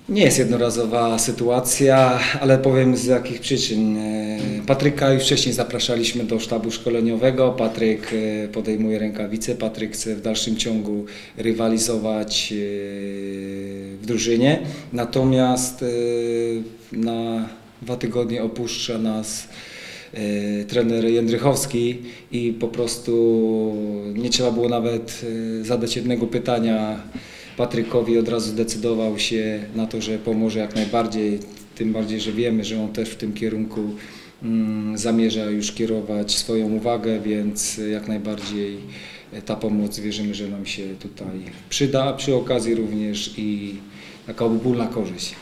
Nie jest jednorazowa sytuacja, ale powiem z jakich przyczyn. Patryka już wcześniej zapraszaliśmy do sztabu szkoleniowego. Patryk podejmuje rękawice, Patryk chce w dalszym ciągu rywalizować w drużynie. Natomiast na 2 tygodnie opuszcza nas trener Jędrychowski i po prostu nie trzeba było nawet zadać jednego pytania Patrykowi, od razu zdecydował się na to, że pomoże jak najbardziej, tym bardziej, że wiemy, że on też w tym kierunku zamierza już kierować swoją uwagę, więc jak najbardziej ta pomoc wierzymy, że nam się tutaj przyda, a przy okazji również i taka obopólna korzyść.